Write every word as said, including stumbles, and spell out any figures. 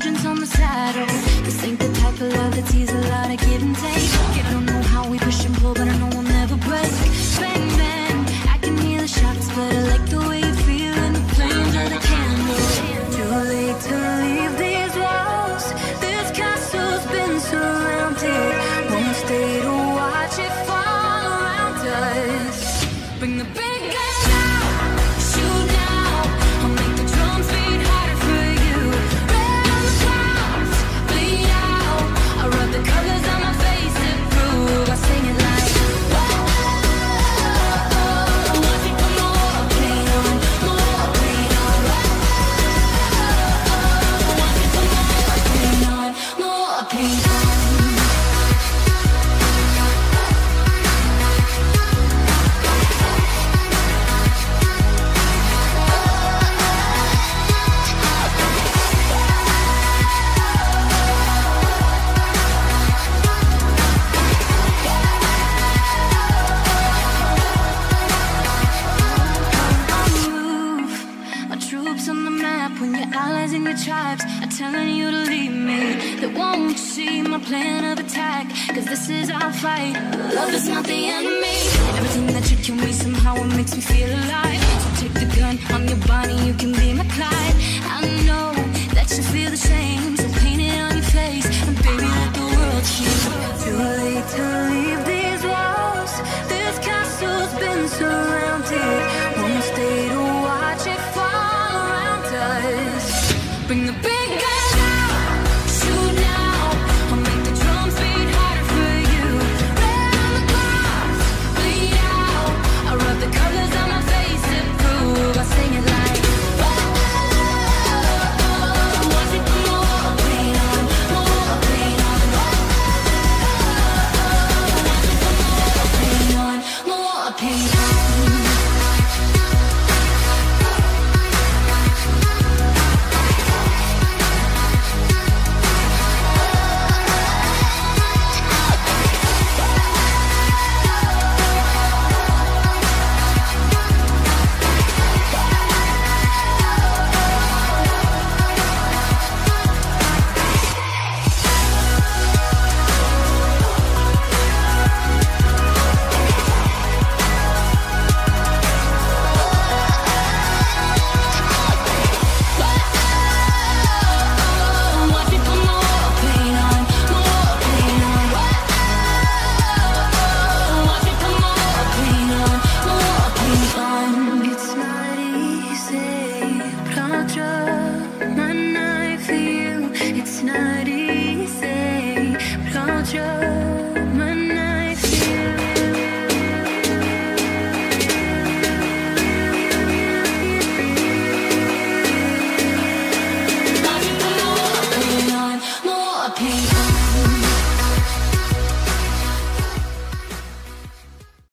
indulgence on the saddle. This ain't the type of love that's easy, a lot of give and take. I don't know how we push and pull, but I know we'll never break. Bang, bang, I can hear the shots, but I like the way you feel in the flames of the candle. Too late to leave these walls. This castle's been surrounded. Won't stay to watch it fall around us. Bring the big guns out, shoot now. I'll make the drums beat harder for you. Red on the clouds, bleed out. I rub the colors on my face to prove. I sing it like on the map when your allies and your tribes are telling you to leave me. They won't see my plan of attack, cause this is our fight. Love is not the enemy. Everything that should kill me, somehow it makes me feel alive. So take the gun on your body, you can be my Clyde. I know that you feel the same, so paint it on your face and baby let the world change. Too late to leave these walls. This castle's been surrounded. Won't stay to watch it fall. Bring the big guns out, shoot now. I'll make the drums beat harder for you. Red on the clouds, bleed out. I rub the colors on my face to prove. I sing it like watch it put more paint on, more paint on. Watch it put more paint on, more paint on. My knife for you, it's not easy, but I'll try.